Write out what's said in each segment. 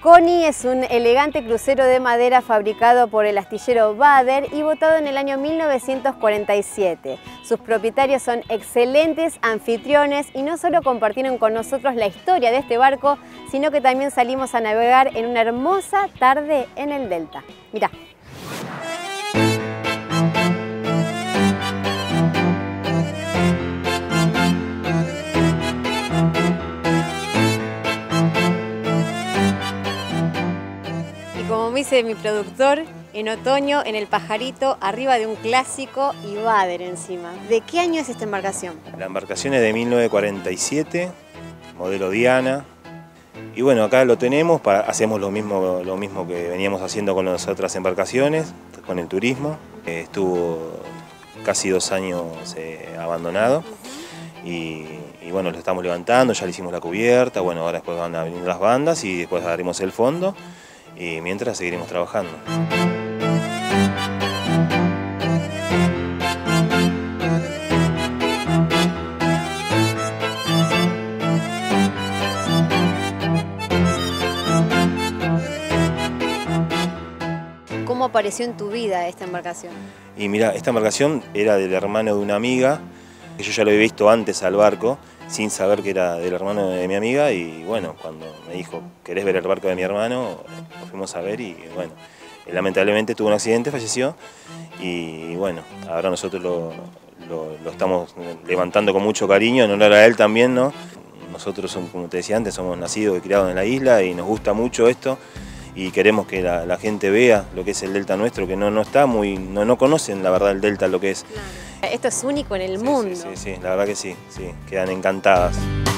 Connie es un elegante crucero de madera fabricado por el astillero Bader y botado en el año 1947. Sus propietarios son excelentes anfitriones y no solo compartieron con nosotros la historia de este barco, sino que también salimos a navegar en una hermosa tarde en el Delta. Mirá. Como me dice mi productor, en otoño, en el Pajarito, arriba de un clásico y Bader encima. ¿De qué año es esta embarcación? La embarcación es de 1947, modelo Diana. Y bueno, acá lo tenemos, hacemos lo mismo que veníamos haciendo con las otras embarcaciones, con el turismo. Estuvo casi 2 años abandonado y bueno, lo estamos levantando, ya le hicimos la cubierta, bueno, ahora después van a venir las bandas y después haremos el fondo. Y mientras seguiremos trabajando. ¿Cómo apareció en tu vida esta embarcación? Y mira, esta embarcación era del hermano de una amiga, que yo ya lo había visto antes al barco, sin saber que era del hermano de mi amiga, y bueno, cuando me dijo, ¿querés ver el barco de mi hermano? Lo fuimos a ver y bueno, lamentablemente tuvo un accidente, falleció, y bueno, ahora nosotros lo estamos levantando con mucho cariño, en honor a él también, ¿no? Nosotros, como te decía antes, somos nacidos y criados en la isla y nos gusta mucho esto, y queremos que la gente vea lo que es el delta nuestro, que no conocen la verdad el delta, lo que es. Claro. Esto es único en el mundo. Sí, la verdad que sí, quedan encantadas.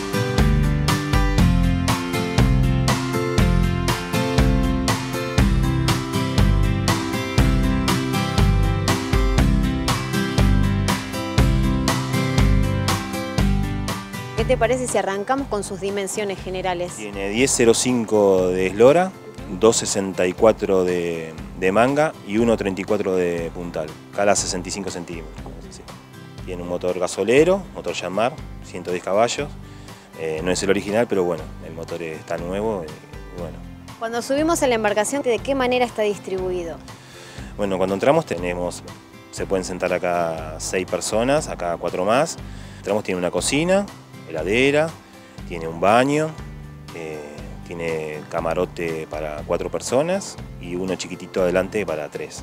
¿Qué te parece si arrancamos con sus dimensiones generales? Tiene 10,05 de eslora, 2,64 de manga y 1,34 de puntal, cala 65 centímetros. Sí. Tiene un motor gasolero, motor Yanmar, 110 caballos, no es el original, pero bueno, el motor está nuevo y bueno. Cuando subimos a la embarcación, ¿de qué manera está distribuido? Bueno, cuando entramos se pueden sentar acá 6 personas, acá 4 más. Entramos, tiene una cocina, heladera, tiene un baño, tiene camarote para 4 personas y uno chiquitito adelante para 3.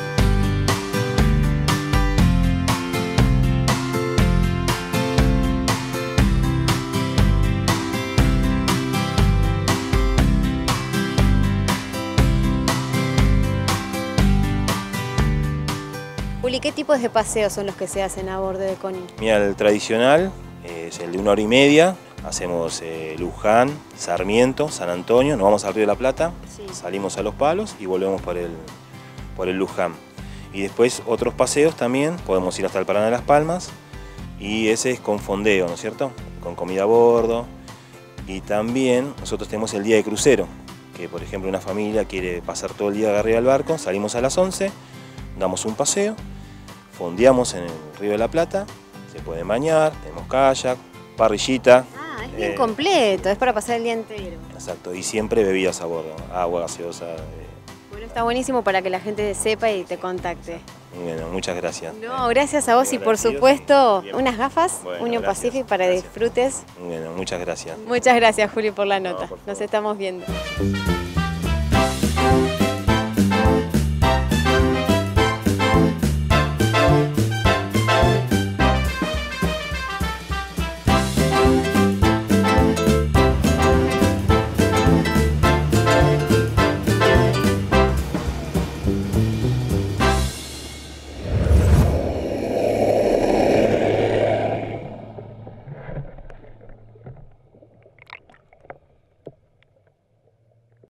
Juli, ¿qué tipos de paseos son los que se hacen a bordo de Connie? Mira, el tradicional es el de 1 hora y media. Hacemos Luján, Sarmiento, San Antonio, nos vamos al Río de la Plata, salimos a Los Palos y volvemos por el Luján. Y después otros paseos también, podemos ir hasta el Paraná de las Palmas y ese es con fondeo, ¿no es cierto? Con comida a bordo. Y también nosotros tenemos el día de crucero, que por ejemplo una familia quiere pasar todo el día arriba del barco, salimos a las 11, damos un paseo, fondeamos en el Río de la Plata, se pueden bañar, tenemos kayak, parrillita. Es bien completo, es para pasar el día entero. Exacto, y siempre bebidas a bordo, agua gaseosa. Bueno, está buenísimo para que la gente sepa y te contacte. Bueno, muchas gracias. No, gracias a vos y por supuesto unas gafas, bueno, Union Pacific para que disfrutes. Bueno, muchas gracias. Muchas gracias, Juli, por la nota. Nos estamos viendo.